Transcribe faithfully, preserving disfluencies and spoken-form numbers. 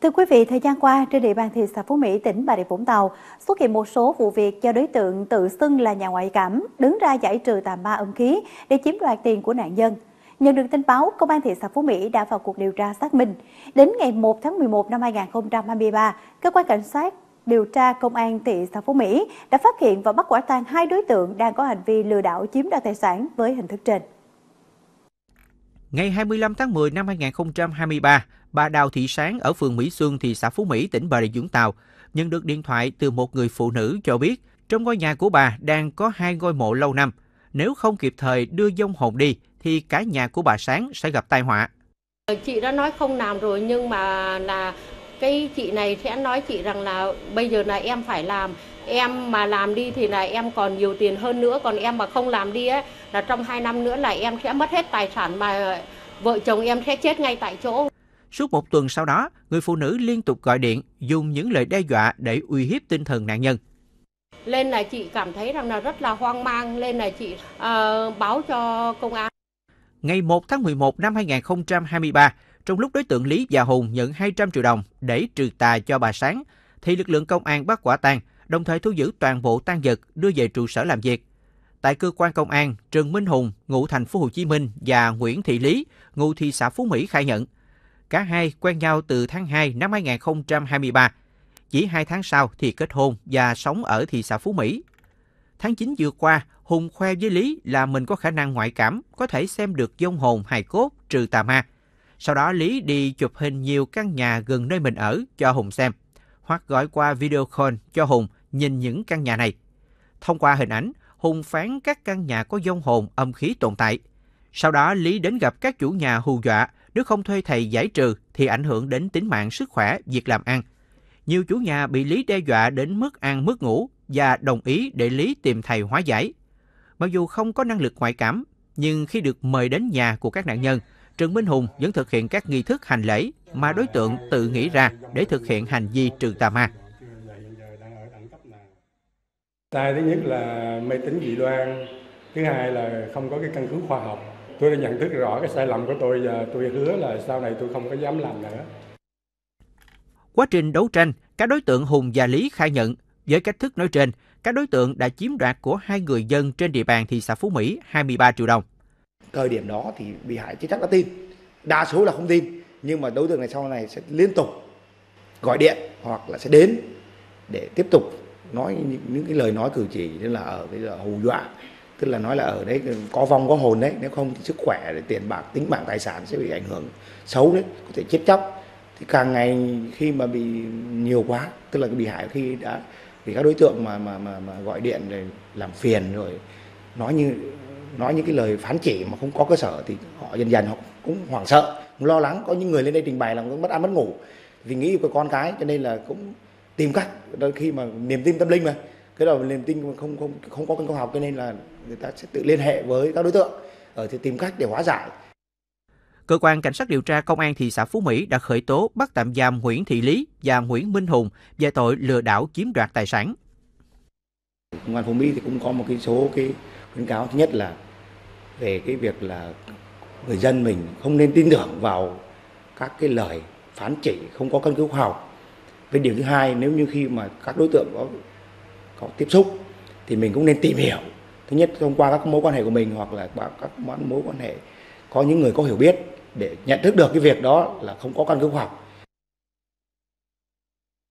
Thưa quý vị, thời gian qua, trên địa bàn thị xã Phú Mỹ, tỉnh Bà Rịa Vũng Tàu xuất hiện một số vụ việc do đối tượng tự xưng là nhà ngoại cảm đứng ra giải trừ tà ma âm khí để chiếm đoạt tiền của nạn nhân. Nhận được tin báo, Công an thị xã Phú Mỹ đã vào cuộc điều tra xác minh. Đến ngày một tháng mười một năm hai nghìn không trăm hai mươi ba, cơ quan cảnh sát điều tra Công an thị xã Phú Mỹ đã phát hiện và bắt quả tang hai đối tượng đang có hành vi lừa đảo chiếm đoạt tài sản với hình thức trên. Ngày hai mươi lăm tháng mười năm hai nghìn không trăm hai mươi ba, bà Đào Thị Sáng ở phường Mỹ Xuân, thị xã Phú Mỹ, tỉnh Bà Rịa Vũng Tàu nhận được điện thoại từ một người phụ nữ cho biết trong ngôi nhà của bà đang có hai ngôi mộ lâu năm. Nếu không kịp thời đưa vong hồn đi thì cả nhà của bà Sáng sẽ gặp tai họa. Chị đã nói không làm rồi, nhưng mà là cái chị này sẽ nói chị rằng là bây giờ là em phải làm. Em mà làm đi thì là em còn nhiều tiền hơn nữa, còn em mà không làm đi ấy, là trong hai năm nữa là em sẽ mất hết tài sản mà vợ chồng em sẽ chết ngay tại chỗ. Suốt một tuần sau đó, người phụ nữ liên tục gọi điện, dùng những lời đe dọa để uy hiếp tinh thần nạn nhân. Lên là chị cảm thấy rằng là rất là hoang mang, lên là chị uh, báo cho công an. Ngày một tháng mười một năm hai nghìn không trăm hai mươi ba, trong lúc đối tượng Lý và Hùng nhận hai trăm triệu đồng để trừ tà cho bà Sáng, thì lực lượng công an bắt quả tang, đồng thời thu giữ toàn bộ tang vật đưa về trụ sở làm việc. Tại cơ quan công an, Trần Minh Hùng, ngụ thành phố Hồ Chí Minh và Nguyễn Thị Lý, ngụ thị xã Phú Mỹ khai nhận cả hai quen nhau từ tháng hai năm hai nghìn không trăm hai mươi ba. Chỉ hai tháng sau thì kết hôn và sống ở thị xã Phú Mỹ. Tháng chín vừa qua, Hùng khoe với Lý là mình có khả năng ngoại cảm, có thể xem được vong hồn hài cốt trừ tà ma. Sau đó Lý đi chụp hình nhiều căn nhà gần nơi mình ở cho Hùng xem, hoặc gọi qua video call cho Hùng nhìn những căn nhà này. Thông qua hình ảnh, Hùng phán các căn nhà có vong hồn âm khí tồn tại. Sau đó Lý đến gặp các chủ nhà hù dọa, nếu không thuê thầy giải trừ thì ảnh hưởng đến tính mạng, sức khỏe, việc làm ăn. Nhiều chủ nhà bị Lý đe dọa đến mất ăn mất ngủ và đồng ý để Lý tìm thầy hóa giải. Mặc dù không có năng lực ngoại cảm, nhưng khi được mời đến nhà của các nạn nhân, Trần Minh Hùng vẫn thực hiện các nghi thức hành lễ mà đối tượng tự nghĩ ra để thực hiện hành vi trừ tà ma. Sai thứ nhất là mê tín dị đoan, thứ hai là không có cái căn cứ khoa học. Tôi đã nhận thức rõ cái sai lầm của tôi và tôi hứa là sau này tôi không có dám làm nữa. Quá trình đấu tranh, các đối tượng Hùng và Lý khai nhận với cách thức nói trên, các đối tượng đã chiếm đoạt của hai người dân trên địa bàn thị xã Phú Mỹ hai mươi ba triệu đồng. Thời điểm đó thì bị hại chưa chắc đã tin, đa số là không tin, nhưng mà đối tượng này sau này sẽ liên tục gọi điện hoặc là sẽ đến để tiếp tục nói những, những cái lời nói cử chỉ như là ở cái là hù dọa, tức là nói là ở đấy có vong có hồn đấy, nếu không thì sức khỏe, tiền bạc, tính mạng, tài sản sẽ bị ảnh hưởng xấu đấy, có thể chết chóc. Thì càng ngày khi mà bị nhiều quá, tức là cái bị hại khi đã thì các đối tượng mà mà mà, mà gọi điện rồi làm phiền rồi nói như nói những cái lời phán chỉ mà không có cơ sở thì họ dần dần họ cũng hoảng sợ, cũng lo lắng. Có những người lên đây trình bày là cũng mất ăn mất ngủ vì nghĩ của con cái, cho nên là cũng tìm cách, đôi khi mà niềm tin tâm linh mà cái đầu niềm tin không không không có căn cứ học, cho nên là người ta sẽ tự liên hệ với các đối tượng ở thì tìm cách để hóa giải. Cơ quan Cảnh sát điều tra Công an thị xã Phú Mỹ đã khởi tố bắt tạm giam Nguyễn Thị Lý và Nguyễn Minh Hùng về tội lừa đảo chiếm đoạt tài sản. Công an Phú Mỹ thì cũng có một cái số cái khuyến cáo. Thứ nhất là về cái việc là người dân mình không nên tin tưởng vào các cái lời phán chỉ không có căn cứ khoa học. Với điều thứ hai, nếu như khi mà các đối tượng có có tiếp xúc thì mình cũng nên tìm hiểu. Thứ nhất thông qua các mối quan hệ của mình hoặc là qua các mối quan hệ có những người có hiểu biết để nhận thức được cái việc đó là không có căn cứ khoa học.